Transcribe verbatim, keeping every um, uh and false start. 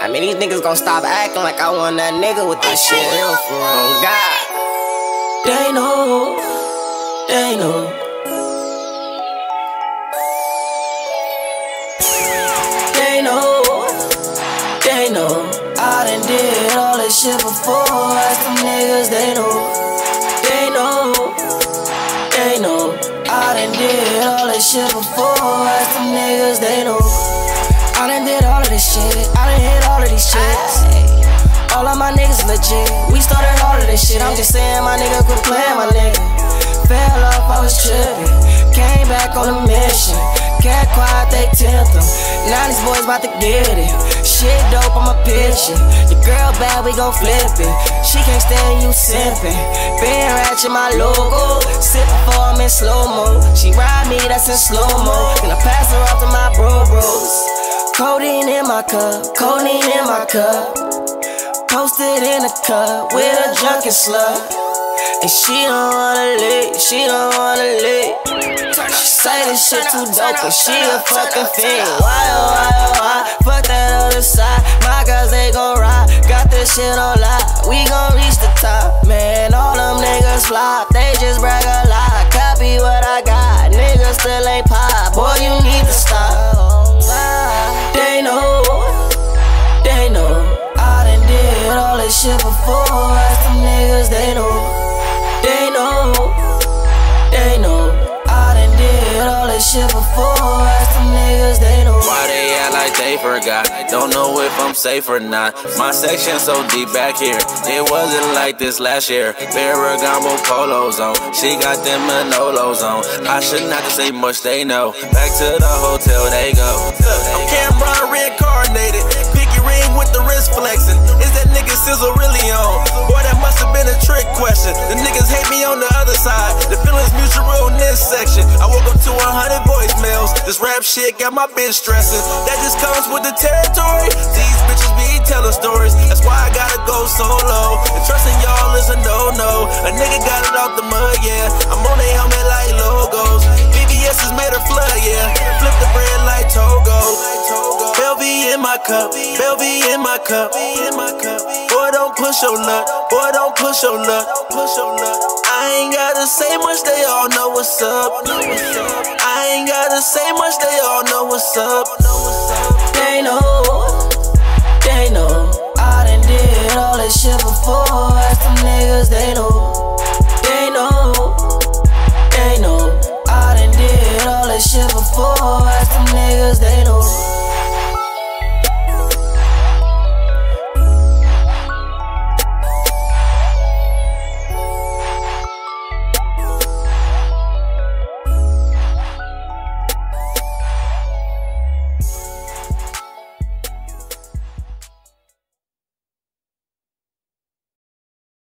I mean, these niggas gon' stop acting like I want that nigga with this shit. Real for real. Oh God. They know, they know. They know, they know. I done did all this shit before. Ask them niggas, they know. They know, they know. I done did all this shit before. Ask them niggas, they know. I done did all of this shit. I done hit all of these shits. All of my niggas legit. We started all of this shit. I'm just saying my nigga quit playing, my nigga. Fell off, I was tripping. Came back on a mission. Cat quiet, they tempt them. Now these boys about to get it. Shit dope, I'ma pitch it. Your girl bad, we gon' flip it. She can't stand you simping. Been ratchet my logo. Sippin' for I'm in slow-mo. She ride me, that's in slow-mo. Then I pass her off to my bro bros. Codeine in my cup, codeine in my cup. Posted in a cup with a junkie slut. And she don't wanna lick, she don't wanna lick. She say this shit too dope, but she a fucking fiend. Why oh why oh why? Fuck that other side. My girls they gon' ride. Got this shit on lock. We gon' reach the top. Man, all them niggas flop. They just brag a lot. Copy what I got. Niggas still ain't pop. Boy, you need to stop. They know, they know. I done did all this shit before. Ask them niggas, they know. They know, they know. I done did all this shit before. Ask them niggas, they know. Why they act like they forgot? Don't know if I'm safe or not. My section so deep back here. It wasn't like this last year. Ferragamo polos on. She got them Manolos on. I shouldn't have to say much, they know. Back to the hotel they go. I'm Cameron reincarnated. Picky ring with the wrist flexing. Is that nigga Sizzle really on? Boy, that must have been a trick question. The niggas hate me on the other side. The feelings mutual in this section. I woke up to one hundred voicemails. This rap shit got my bitch stressing. That just comes with the territory. These bitches be telling stories. That's why I gotta go solo. And trusting y'all is a no-no. A nigga got it off the mud, yeah. I'm on they helmet like logos. B B S is made of flood, yeah. Flip the bread like Togo. Belvy in my cup, Belvy in my cup. Boy, don't push your luck. Boy, don't push your luck. I ain't gotta say much, they all know what's up. I ain't gotta say much, they all know what's up. They know, they know. I done did all this shit before. Ask them niggas, they know. They know, they know. I done did all this shit before. Ask them niggas, they know.